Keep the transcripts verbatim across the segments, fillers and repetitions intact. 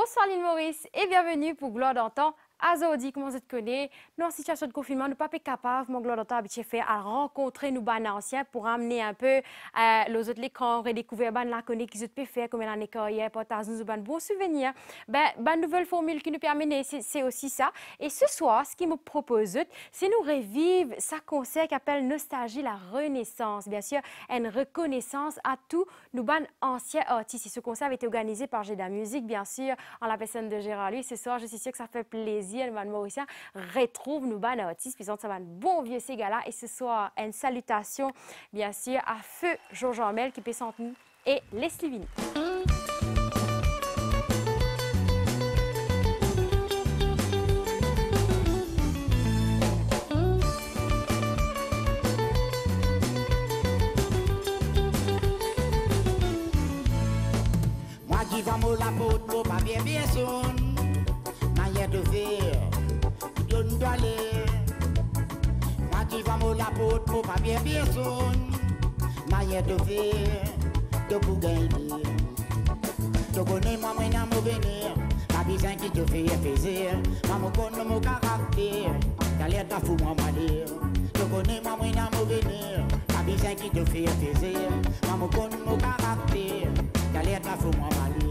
Bonsoir l'île Maurice et bienvenue pour Gloire d'antan. Azodi, comment vous connaissez, nous en situation de confinement, nous ne sommes pas capables, mon Gloire d'antan habitué fait à rencontrer nos bannes anciens pour amener un peu euh, les autres les camps, redécouvrir ban la connaît qu'ils ont fait comme l'année carrière, partager nous ban bons souvenirs. Ben, ben nouvelle formule qui nous permet, c'est aussi ça. Et ce soir, ce qu'ils me proposent, c'est nous revivre ça concert qui appelle Nostalgie, la Renaissance. Bien sûr, une reconnaissance à tous nos ban anciens artistes. Et ce concert a été organisé par Géda Musique, bien sûr, en la personne de Gérard Louis. Ce soir, je suis sûre que ça fait plaisir. Le ban mauricien retrouve nos ban artistes, puis ça va un bon vieux ces gars-là. Et ce soir, une salutation, bien sûr, à Feu Georges Armel qui peut s'entendre et Leslie Vini. Moi qui va me la peau pour pas bien bien son. De faire, donne d'aller. Moi qui va me la porte pour pas bien bien son. Manière de faire, de pour gagner. Tu connais moi, moi, n'a me venir. Ma besoin qui te fait plaisir. Moi, me connais mon caractère. T'as l'air d'un fou, moi, malheur. Tu connais moi, moi, n'a me venir. Ma besoin qui te fait plaisir. Moi, me connais mon caractère. T'as l'air d'un fou, moi, malheur.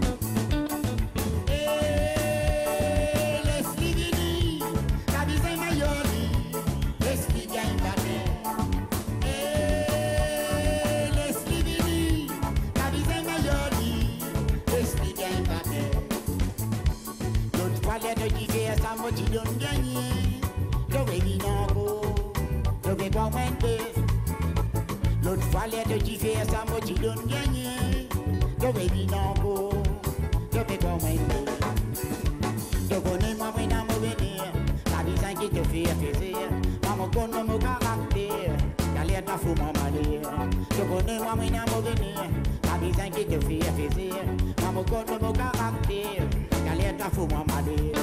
Tu donnes gagner, tu veux bien encore, tu veux pas monter. L'autre fois, les deux faire ça, moi tu donnes gagner, tu veux bien encore, tu veux pas monter. Tu connais moi, moi, n'a me venir, la vie qui te fait plaisir, maman connaît mon caractère, t'as l'air d'un fou, maman l'air. Tu connais moi, moi, n'a me venir, la vie qui te fait plaisir, maman connaît mon caractère, t'as l'air d'un fou, maman l'air.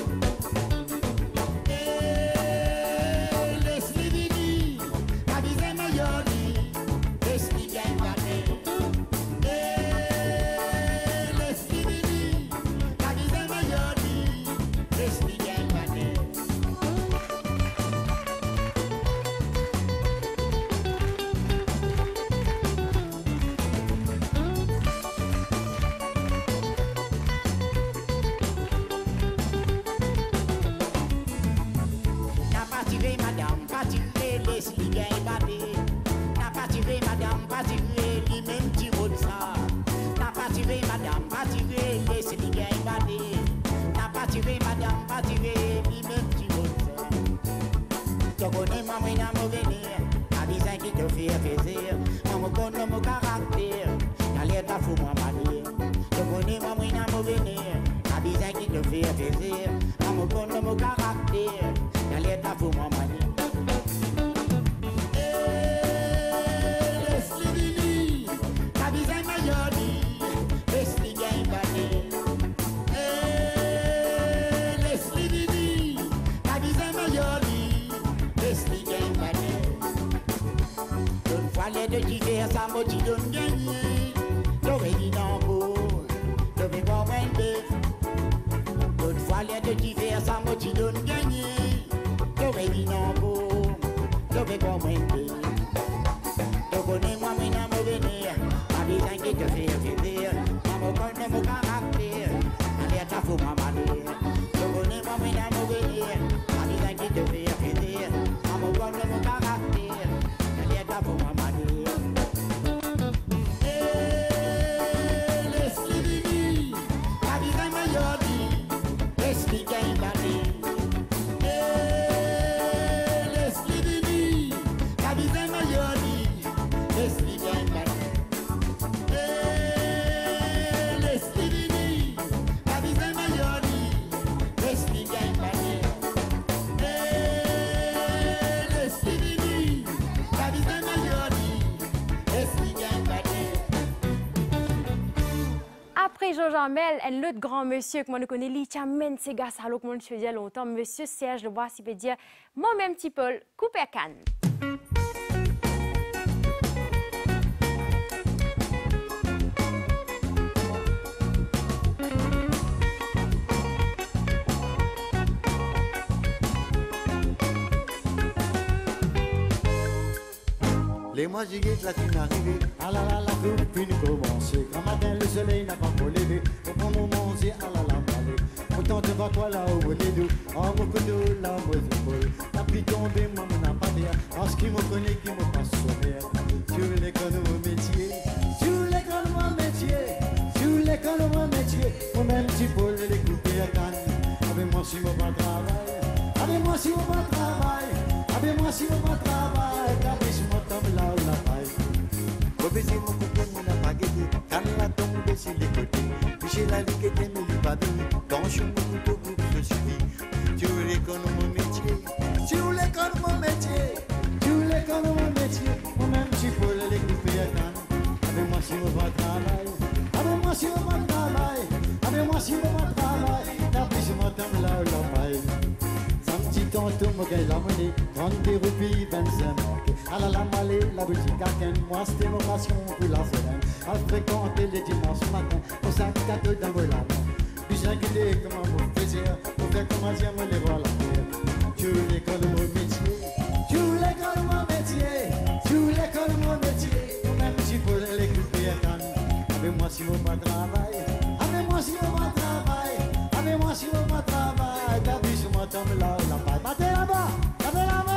Georges Armel, un autre grand monsieur que moi ne connais, lui, qui amène ces gars ça, que moi je faisais longtemps, monsieur Serge Lebois, s'il peut dire, moi-même, petit Paul, coupe à canne. Et moi j'ai guette la fine arrivée. Ah là là, la copine commencée. Grand matin, le soleil n'a pas encore levé. Au bon moment, c'est ah là là, m'aller. Autant te voir toi là-haut, les deux. En mon couteau, là, moi, je vole. La pluie tombée, moi, mon n'a pas d'air. Parce qu'il me connaît, qu'il me passe sur l'air. Sur l'école de mon métier. Sur l'école de mon métier. Sur l'école de mon métier. Moi-même, tu peux les couper à canne. Avec moi, si mon pas travail. Avec moi, si mon pas travail. Avec moi, si mon pas travail. Avec moi, tombe là où la paille. Au baiser, mon copain, mon n'a pas guetté. Quand la tombe, c'est les côtés. J'ai la ligue et me lui pas donné. Quand je suis mon couteau, je suis. Tu l'école de mon métier. Tu l'école de mon métier. Tu l'école de mon métier. Moi-même, tu peux les couper à canne. Avec moi, si mon pas travail. Avec moi, si mon pas travail. Avec moi, si mon pas travail. Avec moi, tombe là où la paille. Samedi tantôt, mon gars, l'a mené. trente roupies, vingt-cinq marques. À la lame allée, la boutique à Ken. Moi, c'était mon passion pour la semaine. À fréquenter les dimanches matin. Au sac cadeau dans vos lames. Puis j'ai guidé comme un beau plaisir. Pour faire comment j'aime les voir la terre. Tu l'école de mon métier. Tu l'école de mon métier. Tu l'école de mon métier. Même si pour les couper à Cannes. Avec moi, si vous pas travail. Avec moi, si vous pas travail. Avec moi, si vous pas travail. T'as vu sur mon tombe là, la paille. Battez là-bas. Battez là-bas.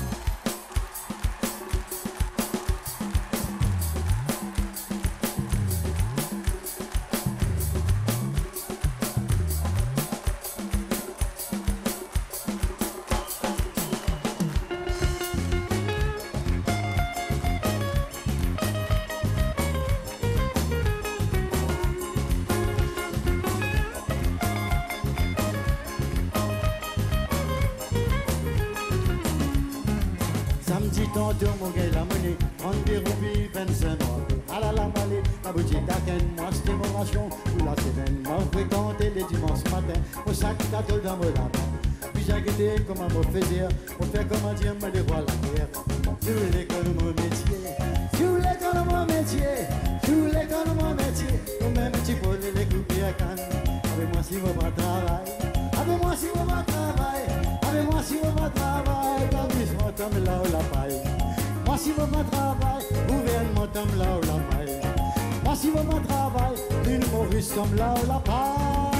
Samedi tantôt, mon gars, la monnaie, trente roupies, vingt-cinq marques. À la lame allée, la boutique à Ken. Moi, c'était mon ration pour la semaine. Moi, fréquenté les dimanches matin. Au sac cadeau dans mon lapin. Puis j'ai guetté comme un beau plaisir. Pour faire comment dire, me les voir la terre. Sur l'école de mon métier. Sur l'école de mon métier. Sur l'école de mon métier. Ou même petit peu les couper à Cannes. Avec moi, si vous pas travail. Avec moi, si vous pas travail. Avec moi, si vous pas travail. Moi, tombe là où la paille. Moi, si vous pas travail. Gouvernement tombe là où la paille. Moi, si vous pas travail. Une Maurice tombe là où la paille.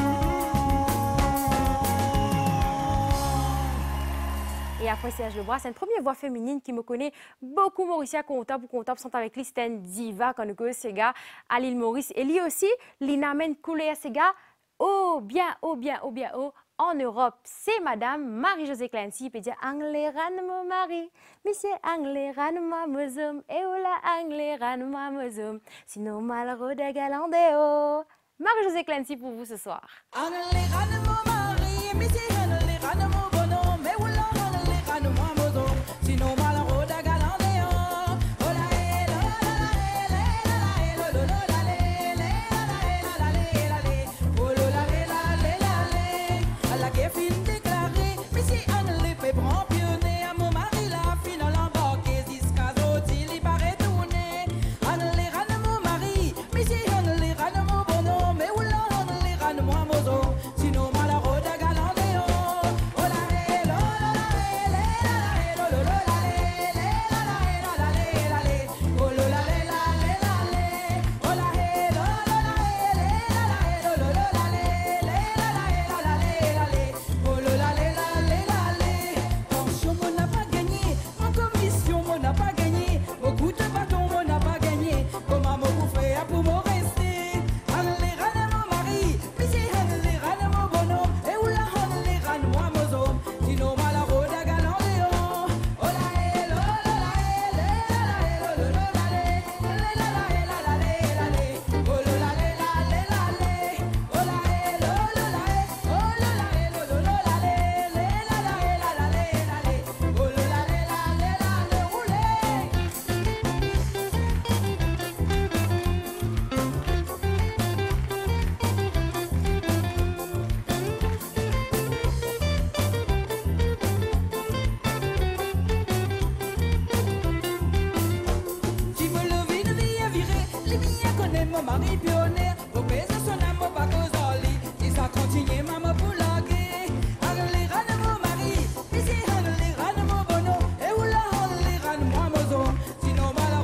Et après Serge Lebras, c'est une première voix féminine qui me connaît beaucoup. Mauricia Comptable ou Comptable sont avec lui. C'est une diva qu'on a Sega à l'île Maurice. Et lui aussi, l'Inamen Koulea Sega. Oh, bien, oh, bien, oh, bien, oh. En Europe, c'est Madame Marie-Josée Clancy, peut dire Angleran mon mari, Monsieur Angleran ma mozum, et oula Angleran ma mozum, sinon malheureux de galandéo. Marie-Josée Clancy pour vous ce soir. Angleran mon mari, Monsieur Angleran mon bonhomme, mais oula Angleran ma mozum, sinon malheureux de galandéo. Ola eh la la la la la la la la la la la. La guerre fin déclarée, mais si on le fait prendre pionnier, à mon mari la finale embarquée, jusqu'à Zoti, il paraît tourner. On les rane mon mari, mais si on les rane mon bonhomme, mais où l'on on les rane moi mozo, sinon malheureux de galandéo. Oh la hé, lo la la hé, la la lo lo la hé, la la hé, la la hé, la hé, oh lo la hé, la hé, la hé, oh la hé, lo lo la hé, la la hé, lo lo la hé, la la hé, la la hé. Oh là là là là là là, pension on n'a pas gagné, en commission on n'a pas gagné, au coup de bâton on n'a pas gagné, comment mon frère pour me rester, allez rane mon mari, mais c'est allez rane mon bonhomme, et où la allez rane moi mon homme, sinon malheureux de galandéo, oh là hé là là là hé là là hé là là là hé là là hé là là hé là là, oh là là là là là oh là hé là là là hé, oh là là hé là là là. Mon mari pionnier, au pays son amour pas causali, si ça continue maman pour laguer. Allez rane mon mari, ici allez rane mon bonhomme, et où là allez rane moi mozo, sinon malheureux.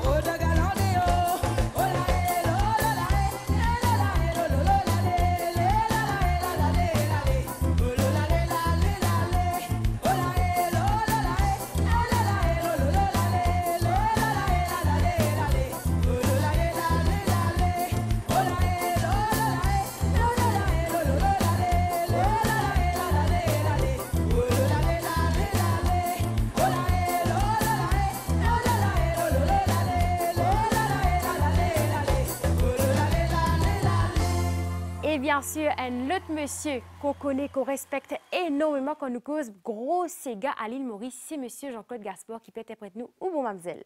bien sûr, un autre monsieur qu'on connaît, qu'on respecte énormément, qu'on nous cause gros Sega à l'île Maurice, c'est monsieur Jean-Claude Gaspard qui peut interpréter nous ou bon mademoiselle.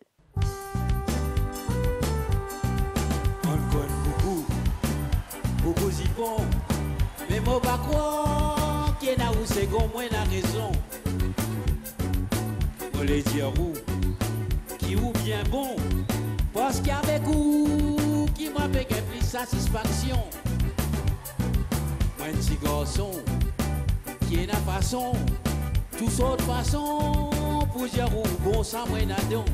Encore beaucoup, beaucoup y bon, mais moi pas croire qu'il y a où c'est qu'on moins la raison. On les dire où, qui ou bien bon, parce qu'avec où, qui m'a fait plus satisfaction. Moi un petit garçon, qui est la façon, tous autres façons, pour dire où bon ça moi n'adon.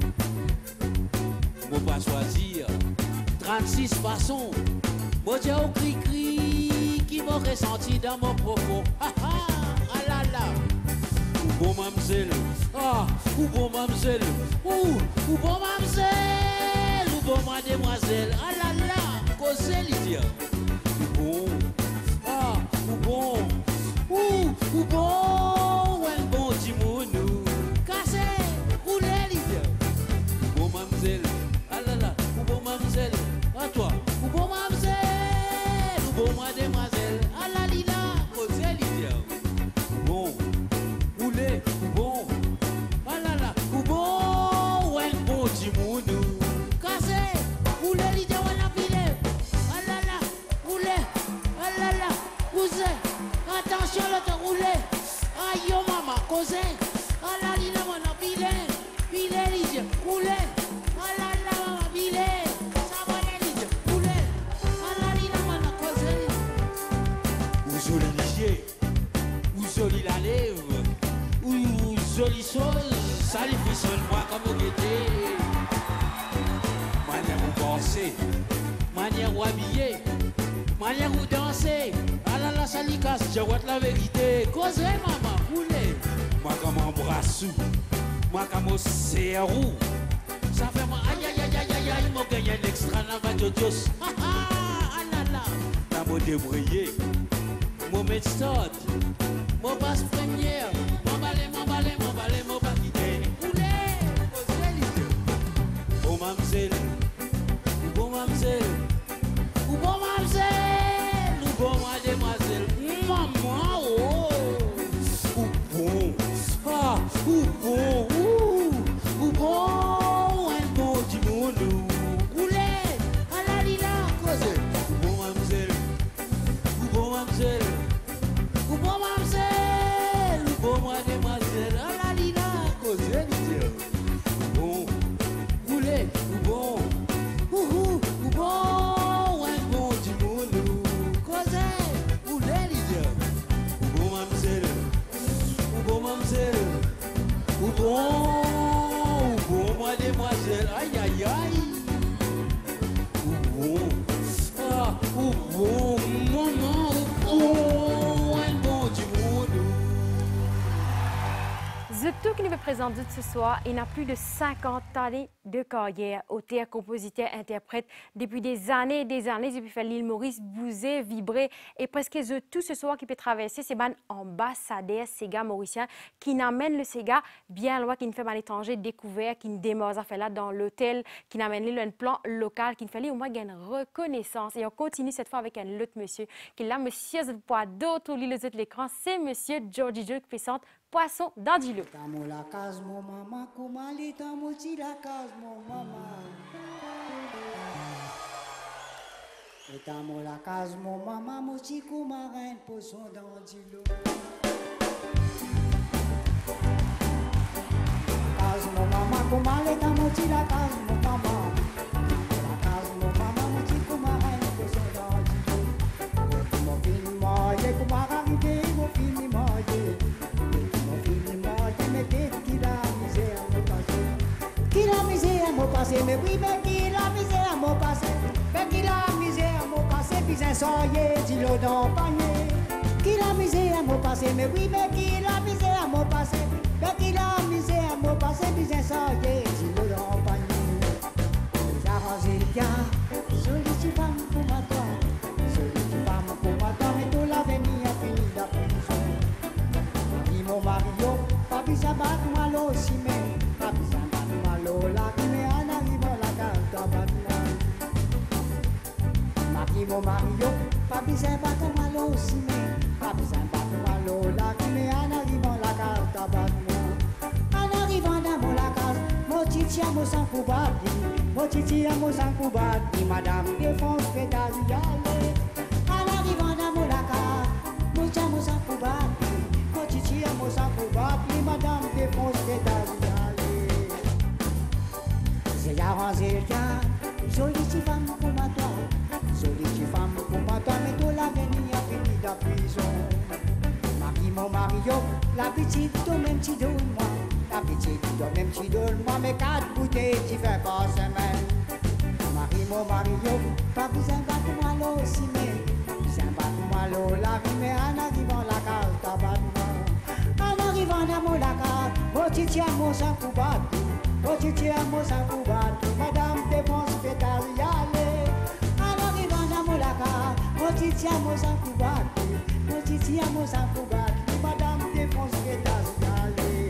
Moi pas choisir trente-six façons, moi dire au cri-cri qui m'a ressenti dans mon profond. Ah ah, ah là là. Ou bon mademoiselle, ah, ou bon mademoiselle, ou, ou bon mademoiselle, ou bon mademoiselle, ah là là, causez l'idée. Ou bon, ah, ou bon, ou, ou bon, ou un bon timounou, cassez, roulez l'idée. Ou bon mademoiselle, ah là là, ou bon mademoiselle, à toi, ou bon mademoiselle, ou bon mademoiselle, ah là lila, causez l'idée. Bon. Oulé, bon, ah là là, ou bon, ou un bon timounou, cassé, oulé, l'idée, ou un apilé, ah là là, oulé, ah là là, ouzé, attention, l'autre roulé, aïe, yo maman, causé, ah là, l'idée, ou un apilé, pilé, l'idée, oulé, ah là là, maman, pilé, ça va l'idée, oulé, ah là, l'idée, ou un causé, ou joli l'idée, ou joli la lèvre. Ouh, jolie chose, ça les frissonne moi comme au guetté. Manière où penser, manière où habiller, manière où danser. Ah là là, ça l'y casse, je vois la vérité. Causez maman, roulez. Moi comme embrasse, moi comme au serrou. Ça fait moi aïe aïe aïe aïe aïe aïe, moi gagne un extra dans ma jodos. Ah ah, ah là là. T'as beau débrouiller, moi mettre stade, moi passe première. Mademoiselle, ou bon mademoiselle, ou bon mademoiselle, ou bon mademoiselle, maman, oh, ou bon, ah, ou bon, ou, ou bon, un bon timounou, roulez, à la lila, causez, ou bon mademoiselle, ou bon mademoiselle, ou bon mademoiselle, ou bon mademoiselle, à la lila, causez, dit-il, bon. Ou bon, ou ou, ou bon, un bon timounou, causez, ou les leaders, ou bon mademoiselle, ou bon mademoiselle, ou bon, ou bon mademoiselle, aïe aïe aïe, ou bon, ah, ou bon, maman, ou bon, un bon timounou. The tout qui nous présente ce soir, il n'a plus de cinquante années de carrière, auteur, compositeur, interprète. Depuis des années et des années, depuis fait l'île Maurice bouger, vibrer. Et presque The tout ce soir qui peut traverser ces bandes ambassadeurs Sega mauriciens qui n'amènent le Sega bien loin, qui ne fait pas l'étranger découvert, qui ne démarre à faire là dans l'hôtel, qui n'amène le plan local, qui ne fait au moins une reconnaissance. Et on continue cette fois avec un autre monsieur qui là, monsieur de poids d'autres l'île de l'écran, c'est monsieur Georgie Joe qui présente Poisson d'Angelo. Tamo la case mon maman, kumali tamo ti la case mon maman. Et tamo la case mon maman, moti kumarin poisson d'Angelo. Case mon maman, kumali tamo ti la case mon maman. La case mon maman, moti kumarin poisson d'Angelo. Mon fils maille, kumarin arrivé, mon fils maille. Qui la misère m'a passé, mais oui, mais qui la misère m'a passé, mais qui la misère m'a passé, puis un soyer, dis-le dans le panier. Qui la misère m'a passé, mais oui, mais qui la misère m'a passé, mais qui la misère m'a passé, puis un soyer, dis-le dans le panier. J'arrange bien, jolie tu femme pour ma toi, jolie tu femme pour ma toi, mais tout l'avenir a fini d'après. Dis mon mari, pas besoin de moi l'eau, mais pas besoin. Lola, me anarrivo la canta banana. Maki mon Mario, pas besoin de battre mal aussi, pas besoin de battre mal la mais en arrivant la carte à battre. En arrivant dans mon la carte, mon titi à mon sang pour battre, mon titi à mon sang pour battre, madame défense fait d'y aller. En arrivant dans mon la carte, mon titi à mon sang pour battre, mon titi à mon sang pour battre, madame défense fait d'y aller. C'est arrangé le cas, jolie petite femme pour ma toi. Jolie petite femme pour moi, toi, mais tout l'avenir a fini de la prison. Marie, mon Mario, la petite, toi même tu donnes moi. La petite, toi même tu donnes moi, mais quatre bouteilles, tu fais pas semaine. Marie, mon Mario, pas besoin de battre moi l'eau aussi, mais besoin de battre moi l'eau la vie, mais en arrivant la carte, t'as battu moi. En arrivant dans mon la carte, mon titi à mon sang pour battre. Mon titi à mon sang pour battre. Madame défense fait ta y aller. Mon titi à mon sang pour battre, mon titi à mon sang pour battre, madame défonce les tasses d'aller.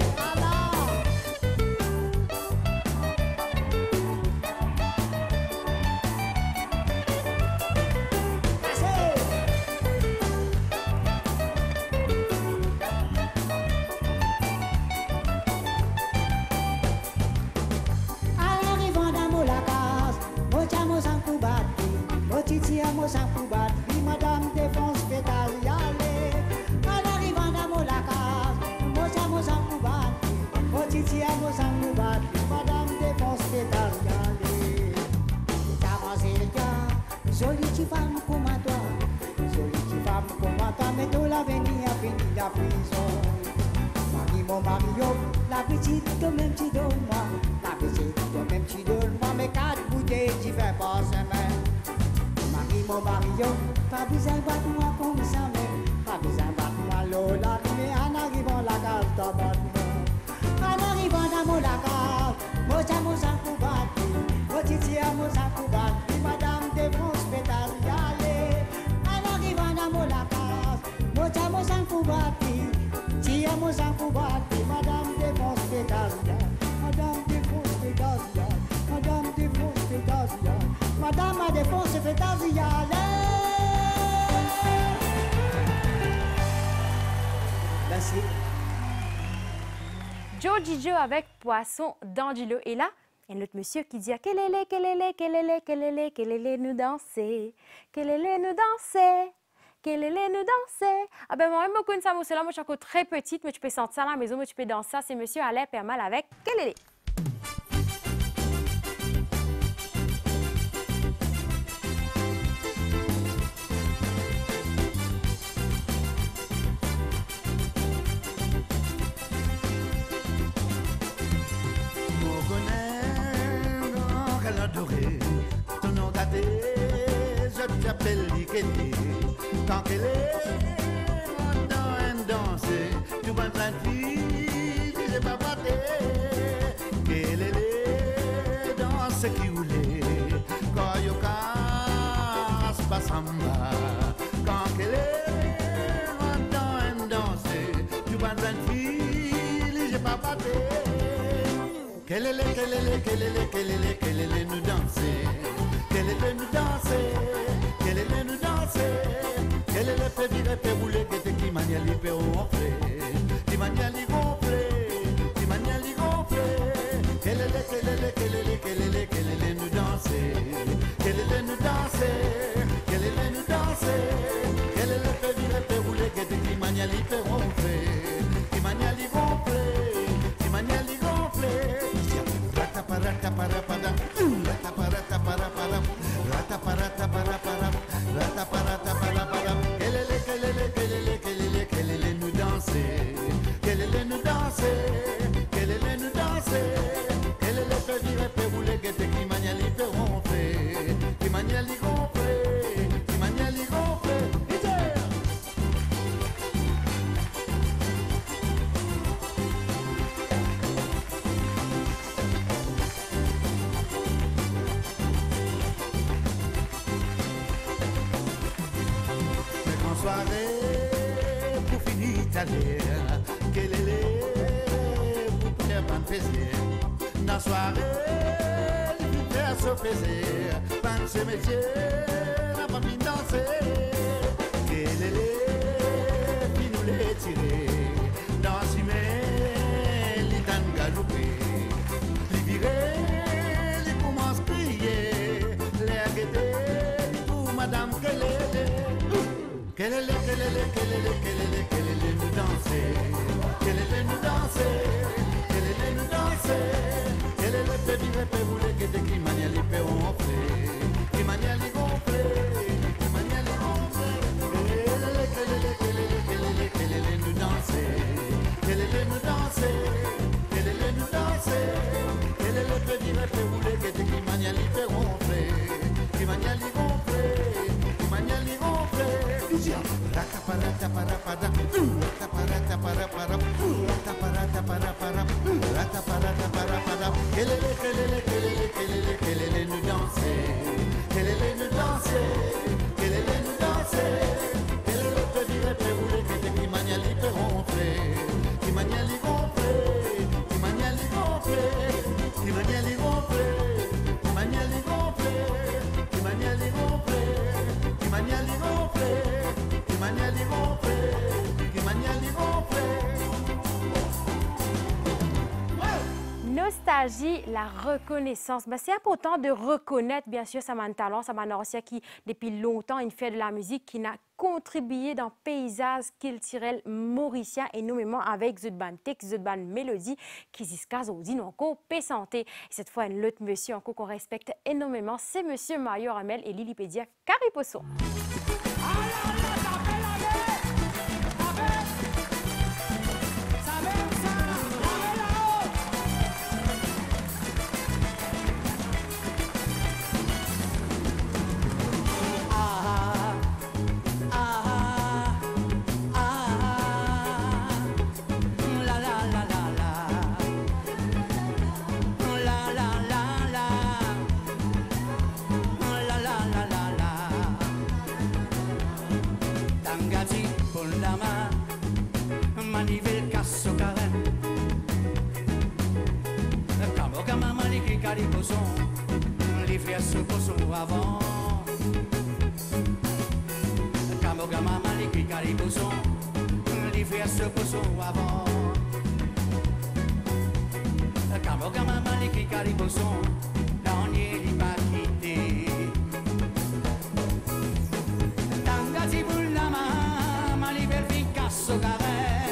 En arrivant dans mon la case, mon titi à mon sang pour battre, mon titi à mon sang pour battre. Madame défense fait à y aller. En arrivant dans mon la case, mon sang, mon sang pour battre. Mon titi à mon sang pour battre. Madame défense fait à y aller. T'as avancé le gars, jolie petite femme pour ma toi. Jolie petite femme pour ma toi, mais tout l'avenir a fini la prison. Marie, mon Mario, la petite, toi même tu donnes moi. La petite, toi même tu donnes moi, mais quatre bouteilles, tu fais pas semaine. Marie, mon Mario, pas besoin de battre moi comme ça, mais pas besoin de battre moi l'eau la mais en arrivant la carte, t'as battu moi. En arrivant dans mon la carte, moi j'ai mon sang pour battre, moi titi à mon sang pour battre, madame défense fait à y aller. En arrivant dans mon la carte, moi j'ai mon sang pour battre, titi à mon sang pour battre, madame défense fait à y aller. Madame défense fait à y aller. Madame défense fait à y aller. Madame a défense fait à y aller. Merci. Joji Joe avec Poisson dans du lot. Et là, il y a un autre monsieur qui dit « Kelele, kelele, kelele, kelele, kelele, nous danser. Kelele, nous danser. Kelele, nous danser. » Ah ben moi, je connais ça, moi, là, moi, je suis encore très petite, mais tu peux sentir ça à la maison, mais tu peux danser ça. C'est monsieur Alain Permal avec Kelele. Ton nom gâté, je t'appelle Likete. Quand qu'elle est dans un danser, tu vas plein de filles, tu sais pas battre. Qu'elle est dans ce qui voulait, quand yo casse pas samba. Quand qu'elle est dans un danser, tu vas plein de filles, tu sais pas battre. Quelle est, quelle est, quelle est, quelle est, quelle est nous danser? Quelle est nous danser? Quelle est nous danser? Quelle est le fait virer, fait rouler, que t'es qui mania li peut ronfler? Qui mania li gonfler? Qui mania li gonfler? Quelle est, quelle est, quelle est, quelle est, quelle est nous danser? Quelle est nous danser? Quelle est nous danser? Quelle est le fait virer, fait rouler, que t'es qui mania li peut ronfler? Qui mania li gonfler? Qui mania li gonfler? Rata para para, rata para para para, rata para para para, rata para para para. Quelle est, quelle est, quelle est, quelle est, quelle est nous danser? Quelle est nous danser? Quelle est nous danser? Quelle est le fait virer, fait rouler, que t'es qui mania li fait ronfler? Qui mania li gonfler? Qui mania li gonfler? Soirée pour finir ta l'air, quelle est pour faire pas de plaisir. Dans la soirée, il faire se plaisir, pas de ce métier, n'a pas Quelle est le, quelle est le, quelle est le, quelle est le, quelle est le nous danser. Quelle est le nous danser. Quelle est le nous danser. Quelle est le fait vivre, fait rouler, que de qui manière les fait ronfler. Qui manière les gonfler. Qui manière les gonfler. Quelle est le, quelle est le, quelle est le, quelle est le, quelle est le nous danser. Quelle est le nous danser. Quelle est le nous danser. Quelle est le fait vivre, fait rouler, que de qui manière les fait ronfler. Qui manière les gonfler. Qui manière les gonfler. Rata para para rata para para para rata para para para rata para para para kelele kelele kelele kelele kelele nous danser kelele nous danser kelele nous danser kelele te dire te rouler que qui mania li te ronfler qui mania li gonfler qui mania li gonfler qui mania li gonfler qui mania li gonfler qui mania li gonfler qui mania li gonfler Nostalgie, la reconnaissance. Ben, c'est important de reconnaître, bien sûr, ça m'a un talent, ça m'a un ancien qui, depuis longtemps, il fait de la musique, qui n'a contribué dans le paysage culturel mauricien, énormément avec Zudban Tex, Zudban Mélodie, qui jusqu'à aujourd'hui n'ont encore pas santé. Et cette fois, un autre monsieur encore qu'on respecte énormément, c'est monsieur Mario Ramel et Lilipédia Cariposo. Manivel casso caren Camo camama li che carico son Li fesso poso avant Camo camama li che carico son Li fesso poso avant Camo camama li che carico son Non gli pa quitter Tanga si bulla ma Manivel fin casso caren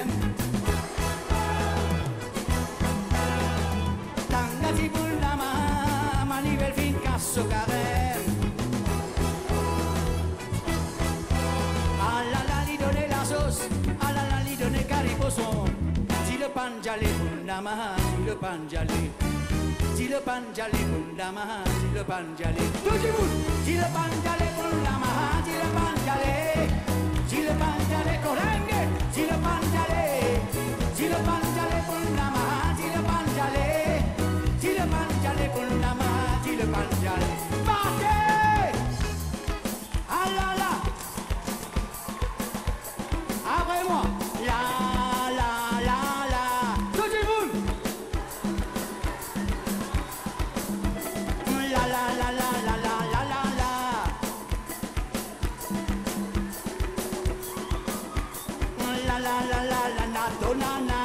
So carême Ah la la li donne la sauce Ah la la li donne cariposon Si le panjalé bundama Si le panjalé Si le panjalé bundama Si le panjalé Tout le monde Si le panjalé bundama Si le panjalé Si le panjalé corengue Si le panjalé Si le panjalé bundama Si le panjalé Si le panjalé bundama Si le panjalé Partez Ah là là Après moi La la la la Tout le monde La la la la la la la la la La la la la la la donana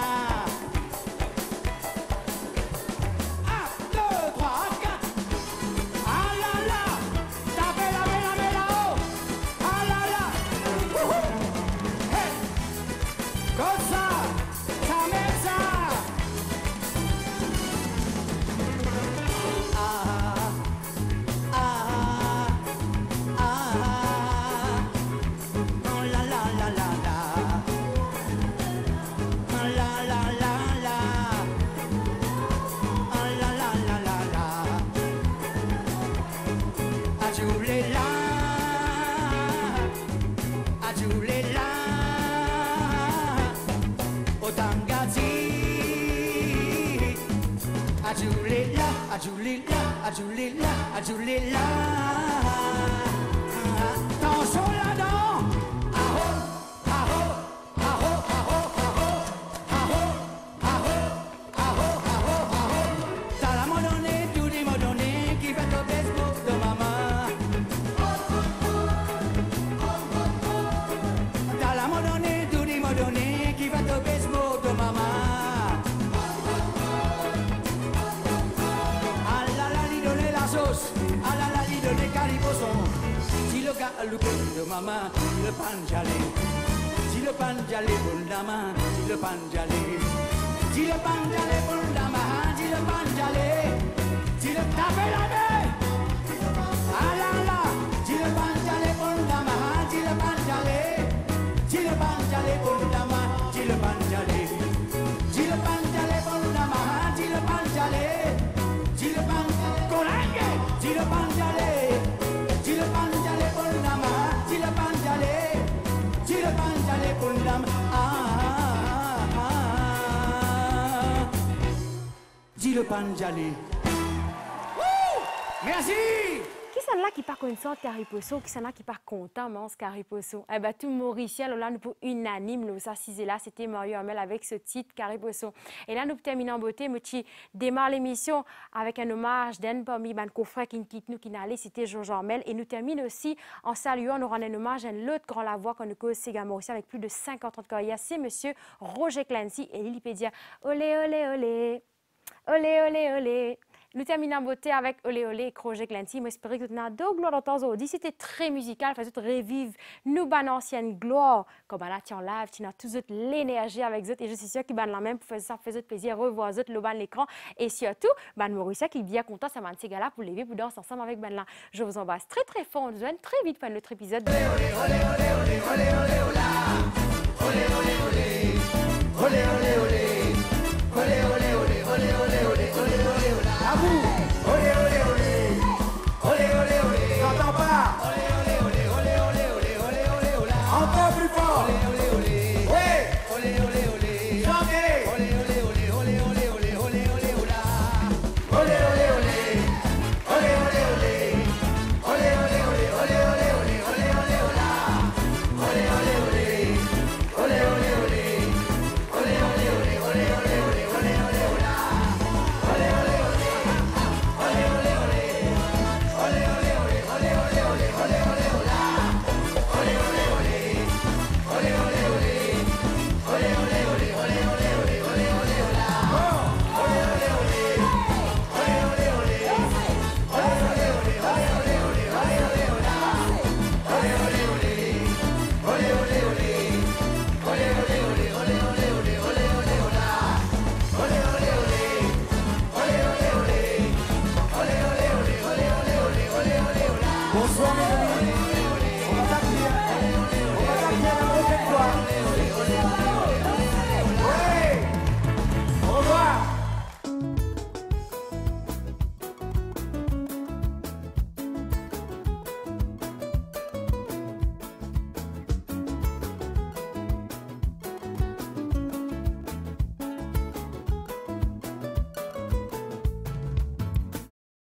Ajulila, ajulila, ajulila. Attention là-dedans. Aho, aho, aho, aho, aho, aho, aho, aho, aho, aho. T'as la monnaie, tout les monnaie qui fait le Facebook de maman. T'as la monnaie, tout les monnaie qui fait le Facebook de maman. Ah la la li donne la sauce, ah la la li donne cariposon. look at the mama, the panjale. Si le panjale pour la main, si le panjale. Si le panjale pour la main, si le panjale. Si le tape la main. Ah là là. Si le panjale pour la main, si le panjale. Si le panjale pour la main, si le panjale. Si le panjale pour la main, si le panjale. Si le panjale. Coraje. Si le panjale. Si le panjale pour la main, si le panjale. Si le panjale pour la main. Ah, ah, ah. Si le panjale. Merci. Qui s'en là qui pas connaissant Cariposo, qui s'en là qui pas content, mais ce Cariposo. Eh ben tout Mauricien, là nous pour unanime, nous s'assiser là, c'était Mario Hamel avec ce titre Cariposo. Et là nous terminons en beauté, nous démarre l'émission avec un hommage d'un parmi ban confrère qui quitte nous qui n'allait, c'était Georges Hamel. Et nous terminons aussi en saluant, nous rendons un hommage à l'autre grand la voix qu'on nous cause Séga Mauricien avec plus de cinquante ans de carrière, c'est Monsieur Roger Clancy et Lilipédia. Olé olé olé, olé olé olé. Nous terminons en beauté avec Olé Olé et Roger Clancy. Moi, j'espère que vous avez deux gloires dans aujourd'hui. C'était très musical. Fait tout revivre nous ban ancienne gloire. Comme là, tu en live, tu as toujours l'énergie avec eux. Et je suis sûre qu'ils ban la même pour faire ça, faire plaisir, revoir eux, le ban l'écran. Et surtout, ban Mauricia qui est bien content, ça m'a ces gars-là pour lever pour danser ensemble avec ban là. Je vous embrasse très très fort. On se voit très vite pour un autre épisode. Olé olé olé olé olé olé olé olé olé olé olé olé olé olé olé olé olé